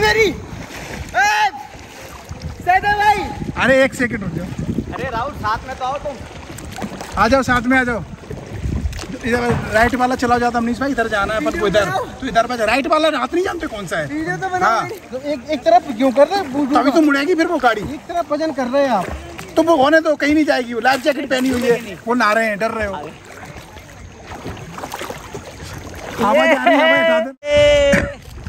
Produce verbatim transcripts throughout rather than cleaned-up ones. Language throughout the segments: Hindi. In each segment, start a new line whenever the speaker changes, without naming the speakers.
मेरी। भाई
अरे एक सेकंड रुक जाओ।
अरे राहुल साथ में तो आओ तुम।
आ जाओ साथ में आ जाओ। इधर राइट वाला चलाओ जाता मनीष भाई, इधर जाना है अपन को। इधर तो इधर पर राइट वाला रात नहीं जानते कौन सा है।
वीडियो तो बना।
हाँ।
तो एक एक तरफ क्यों कर रहे हो?
तभी तो मुड़ेगी फिर वो गाड़ी।
एक तरफ वजन कर रहे हैं आप।
तो वो होने तो कहीं नहीं जाएगी। वो लाइफ जैकेट पहनी हुई है, वो नहा रहे हैं, डर रहे हो। आवाज आ रही है।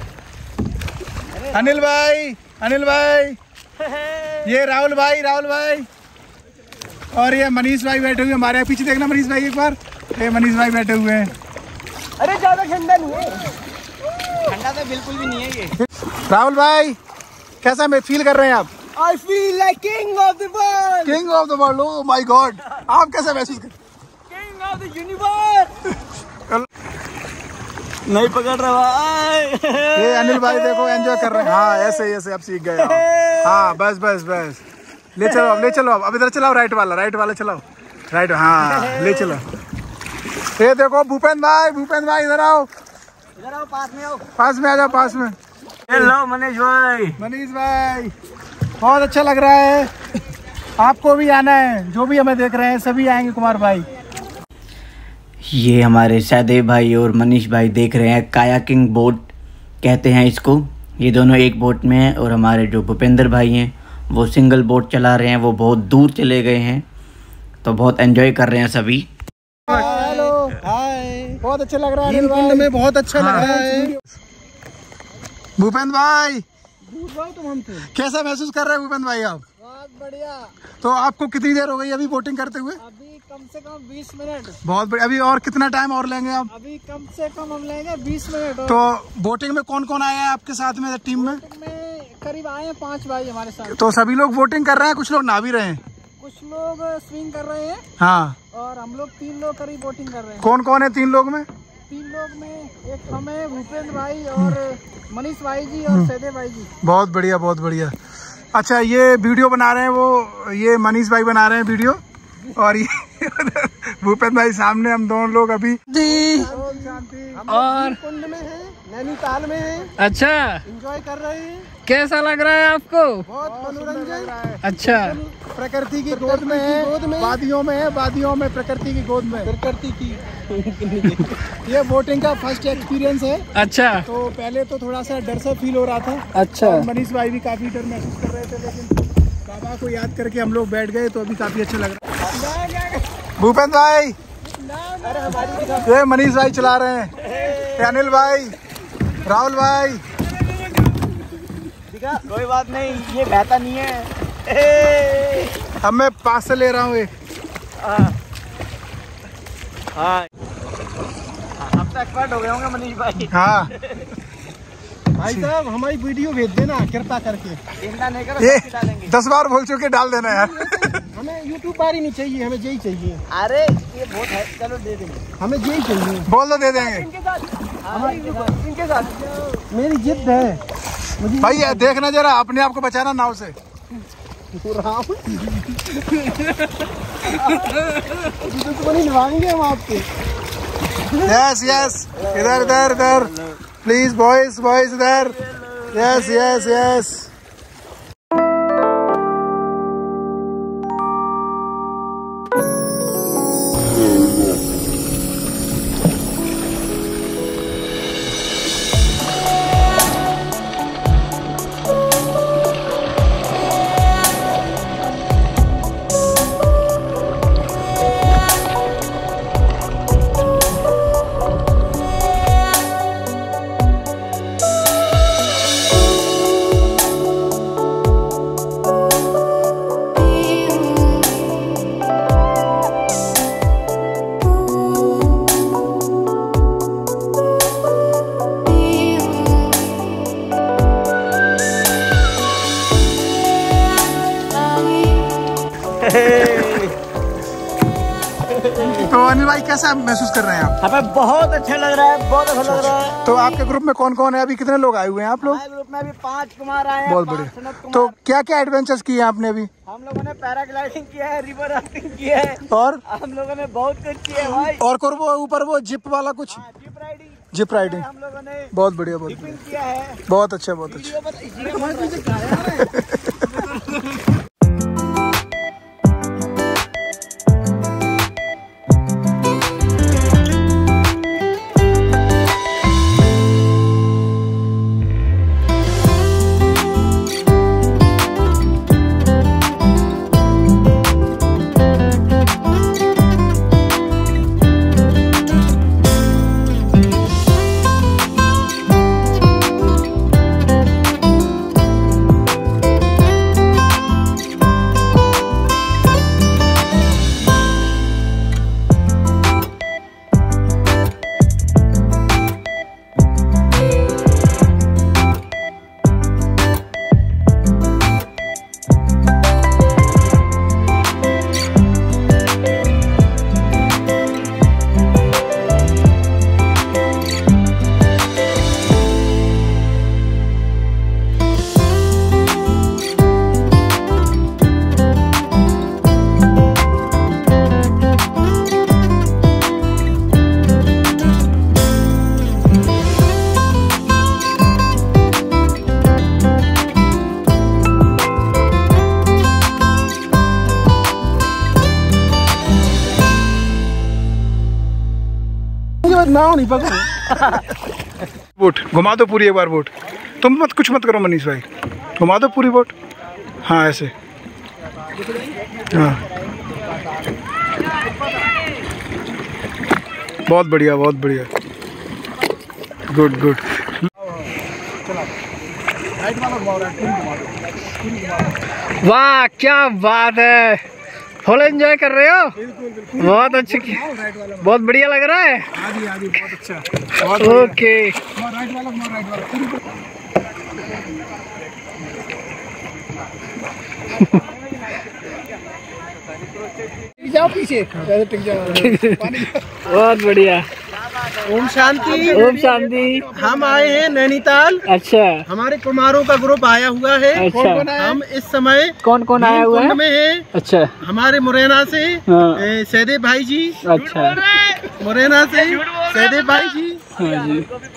अनिल भाई, अनिल भाई, ये राहुल भाई, राहुल भाई और ये मनीष भाई बैठे हुए हमारे पीछे। देखना मनीष भाई एक बार, ये मनीष भाई बैठे हुए हैं।
अरे ज्यादा ठंडा नहीं है, ठंडा तो बिल्कुल भी नहीं है ये।
राहुल भाई कैसा मैं फील कर रहे हैं आप?
I feel like king of the world.
King of the world. Oh my god, आप कैसा महसूस कर?
King of the universe. नहीं पकड़ रहा।
ये अनिल भाई देखो एंजॉय कर रहे हैं। हाँ ऐसे ही ऐसे अब सीख गए आप। हाँ बस बस बस ले चलो अब, ले चलो अब। अब इधर चलाओ राइट वाला, राइट वाला चलाओ राइट। हाँ ले चलो। ये देखो भूपेंद्र भाई, भूपेंद्र भाई इधर आओ,
इधर आओ, पास में आओ,
पास में आ जाओ, पास में।
हेलो मनीष भाई।
मनीष भाई बहुत अच्छा लग रहा है। आपको भी आना है, जो भी हमें देख रहे हैं सभी आएंगे कुमार भाई।
ये हमारे सहदेव भाई और मनीष भाई देख रहे हैं कायाकिंग बोट कहते हैं इसको। ये दोनों एक बोट में हैं और हमारे जो भूपेंद्र भाई हैं वो सिंगल बोट चला रहे हैं। वो बहुत दूर चले गए हैं तो बहुत एंजॉय कर रहे हैं सभी।
हेलो हाय, बहुत अच्छा लग रहा है। कुंड में बहुत अच्छा लग रहा है। भूपेंद्र भाई
तुम हमसे
कैसा महसूस कर रहे हैं भूपेंद्र भाई आप?
बहुत बढ़िया।
तो आपको कितनी देर हो गई अभी बोटिंग करते हुए?
अभी कम से कम बीस मिनट।
बहुत बढ़िया। अभी और कितना टाइम और लेंगे आप?
अभी कम से कम हम लेंगे बीस मिनट।
तो बोटिंग में कौन कौन आया है आपके साथ में टीम में?
में करीब आए हैं पांच भाई हमारे साथ।
तो सभी लोग बोटिंग कर रहे हैं, कुछ लोग नहा भी रहे हैं,
कुछ लोग स्विंग कर रहे हैं।
हाँ
और हम लोग तीन लोग करीब बोटिंग कर रहे हैं।
कौन कौन है तीन लोग में?
तीन लोग में एक हमें, भूपेंद्र भाई और मनीष भाई जी और सहदेव भाई जी।
बहुत बढ़िया, बहुत बढ़िया। अच्छा ये वीडियो बना रहे हैं वो, ये मनीष भाई बना रहे हैं वीडियो और ये भूपेंद्र भाई सामने। हम दोनों लोग अभी
और कुंड में है, नैनीताल में है।
अच्छा
एंजॉय कर रहे हैं।
कैसा लग रहा है आपको?
बहुत मनोरंजन।
अच्छा
प्रकृति की गोद में है, गोद में वादियों में है, वादियों में प्रकृति की गोद में, प्रकृति की। ये बोटिंग का फर्स्ट एक्सपीरियंस है।
अच्छा
तो पहले तो थोड़ा सा डर सा फील हो रहा था।
अच्छा
मनीष भाई भी काफी डर महसूस कर रहे थे, लेकिन बाबा को याद करके हम लोग बैठ गए तो अभी काफी अच्छा लग रहा है। भूपेंद्र भाई, ये मनीष भाई चला रहे हैं, अनिल भाई, राहुल भाई।
कोई बात नहीं, ये बहता नहीं है।
अब मैं पास से ले रहा हूँ एक।
हाँ अब तो एक्सपर्ट हो गए होंगे मनीष भाई।
हाँ
भाई साहब हमारी वीडियो भेज देना कृपा करके। चिंता नहीं करो,
ये
डालेंगे।
दस बार बोल चुके, डाल देना यार।
हमें यूट्यूब बार ही नहीं चाहिए, हमें यही चाहिए। अरे ये बहुत है, चलो दे देंगे। हमें यही चाहिए।
बोल दो दे देंगे।
इनके साथ, इनके साथ मेरी जिद है।
भाई ये देखना जरा, अपने आप को बचाना नाव से।
दुश्मनी निभाएंगे हम आपके।
यस यस, इधर इधर इधर प्लीज बॉयज बॉयज इधर। Yes yes yes. तो अनिल भाई कैसा महसूस कर रहे हैं आप?
हमें बहुत अच्छा लग रहा है, बहुत अच्छा लग रहा है।
तो आपके ग्रुप में कौन कौन है? अभी कितने लोग आए हुए हैं आप लोग?
हमारे ग्रुप में अभी पांच कुमार आए हैं।
बहुत बढ़िया। तो क्या क्या एडवेंचर्स किए हैं आपने अभी?
हम लोगों ने पैराग्लाइडिंग किया है, रिवर राफ्टिंग किया है
और
हम लोगों ने बहुत कुछ किया है भाई।
और वो ऊपर वो जिप वाला कुछ?
जिप राइडिंग
जिप राइडिंग बहुत बढ़िया, बहुत बढ़िया, बहुत अच्छा, बहुत अच्छा।
नाव नहीं पकड़।
बोट घुमा दो पूरी एक बार बोट। तुम मत कुछ मत करो मनीष भाई, घुमा दो पूरी बोट। हाँ ऐसे, हाँ बहुत बढ़िया, बहुत बढ़िया, गुड गुड।
वाह क्या बात है, फुल एंजॉय कर रहे हो। बहुत अच्छा, बहुत बढ़िया लग रहा है।
आदि आदि बहुत अच्छा,
ओके।
राइट वाला, राइट वाला।
जाओ पीछे, टिक जाओ। बहुत बढ़िया। ओम शांति, ओम शांति। हम आए हैं नैनीताल। अच्छा, हमारे कुमारों का ग्रुप आया हुआ है। अच्छा, हम इस समय कौन कौन आया हुआ है में है। अच्छा, हमारे मुरैना से सहदेव भाई जी। अच्छा, मुरैना से सहदेव भाई जी। हाँ जी।